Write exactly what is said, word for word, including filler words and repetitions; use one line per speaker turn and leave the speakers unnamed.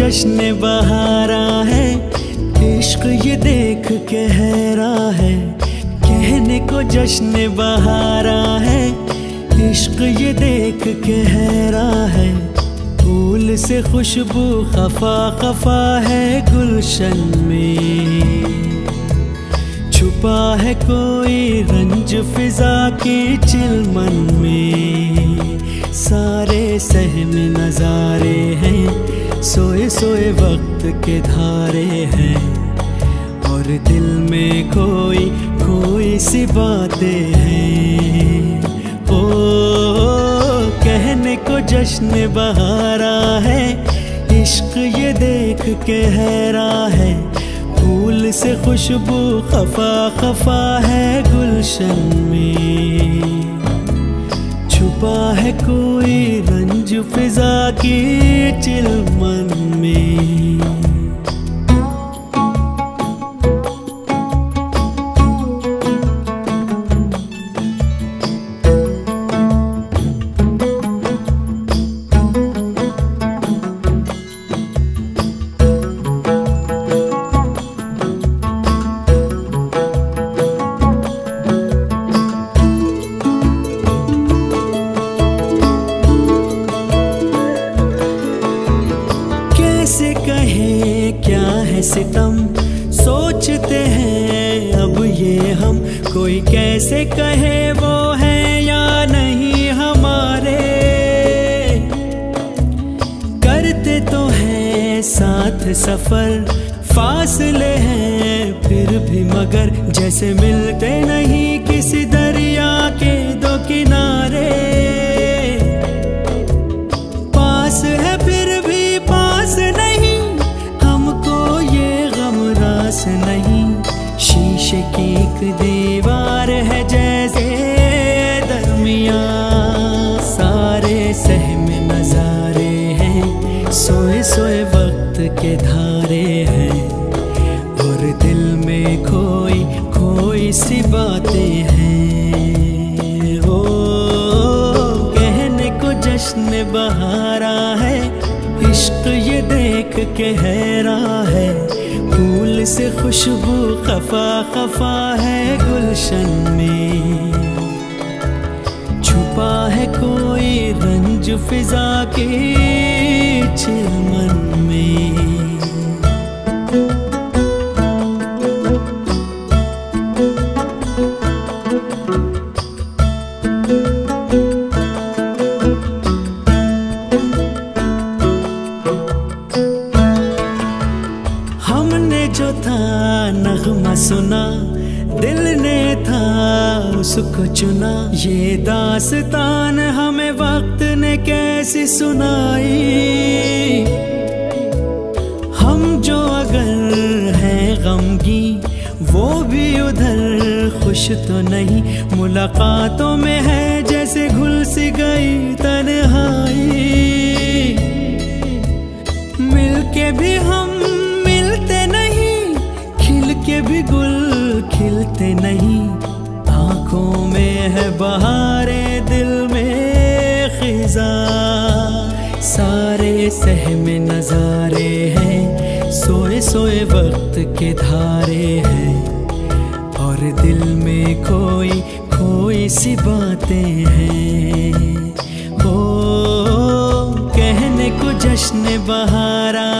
जश्न बहारा है, इश्क ये देख के हैरा है। कहने को जश्न बहारा है, इश्क ये देख के हैरा है। फूल से खुशबू खफा खफा है गुलशन में, छुपा है कोई रंज फिजा की चिलमन में। सारे सहम नजारे हैं, सोए सोए वक्त के धारे हैं, और दिल में कोई कोई सी बातें हैं। ओ कहने को जश्न बहारा है, इश्क ये देख के हैरा है। फूल से खुशबू खफा खफा है गुलशन में, छुपा है कोई रंज फिजा की चिलमन में। कैसे कहे क्या है सितम, सोचते हैं अब ये हम। कोई कैसे कहे वो है या नहीं हमारे, करते तो हैं साथ सफर, फासले हैं फिर भी मगर जैसे मिलते नहीं किसी दरिया के दो किनारे। पास है फिर भी पास नहीं, हमको ये गम रास नहीं। शीशे की एक दीवार है जैसे दरमिया, सारे सहम नजारे हैं, सोए सोए वक्त के धारे हैं, और दिल में कोई कोई सी बातें हैं। ओ कहने को जश्न बहारा है, इश्क ये देख के हैरा है। फूल से खुशबू खफा खफा है गुलशन में, छुपा है कोई रंज फिजा के चिलमन में। हमने जो था नगमा सुना, दिल ने था उसको चुना। ये दास्तान हमें वक्त ने कैसी सुनाई। हम जो अगर हैं गमगी, वो भी उधर खुश तो नहीं। मुलाकातों में है जैसे घुल सी गई तन्हाई। मिलके भी हम के भी गुल खिलते नहीं। आंखों में है बहारे, दिल में खिजा, सारे सहम नजारे हैं, सोए सोए वक्त के धारे हैं, और दिल में कोई कोई सी बातें हैं। ओ कहने को जश्न बहारा